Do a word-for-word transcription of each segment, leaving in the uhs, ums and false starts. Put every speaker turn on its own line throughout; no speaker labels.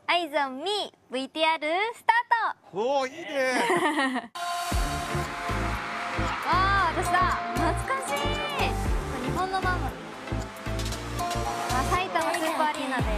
アイズオンミー ブイティーアール スタート。
おおいいね。
ああ私だ、懐かしい。日本のママ、あ、埼玉スーパーアリーナで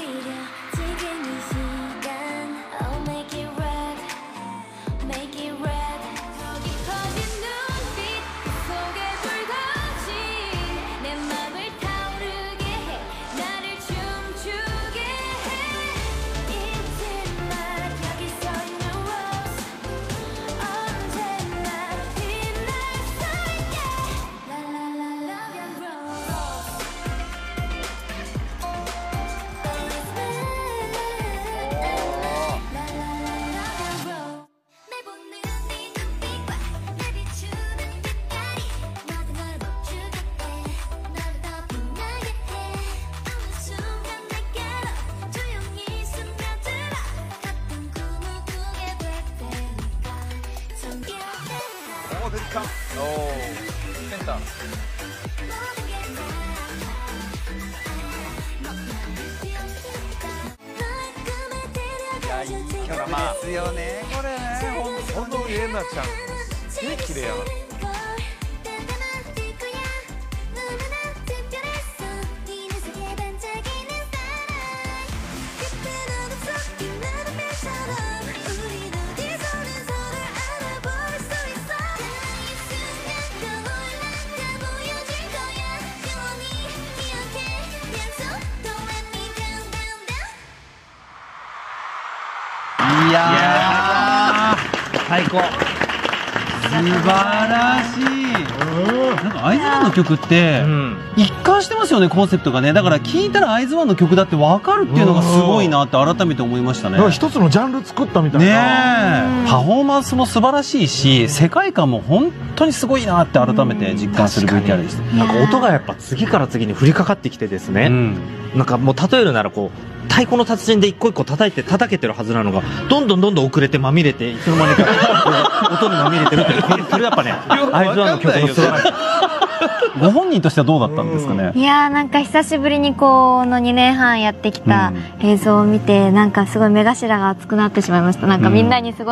おおセンター。いやいい曲ですよねこれね。ほんとにエナちゃんすげえ綺麗やな。
いやー最高、素晴らしい。なんかアイズワンの曲って一貫してますよね、コンセプトがね。だから聴いたらアイズワンの曲だって分かるっていうのがすごいなって改めて思いましたね。
一つのジャンル作ったみたいな
ね。パフォーマンスも素晴らしいし、世界観も本当にすごいなって改めて実感する ブイティーアール でした。
なんか音がやっぱ次から次に降りかかってきてですね、うん、なんかもう例えるならこう太鼓の達人で一個一個叩いて叩けてるはずなのがどんどんどんどん遅れてまみれていつの間にか音にまみれてるっていう、それやっぱねアイズワンの曲のすごい。
ご本人としてはどうだったんですかね。
いやーなんか久しぶりにこのにねんはんやってきた映像を見て、なんかすごい目頭が熱くなってしまいました。なんかみんなにすごい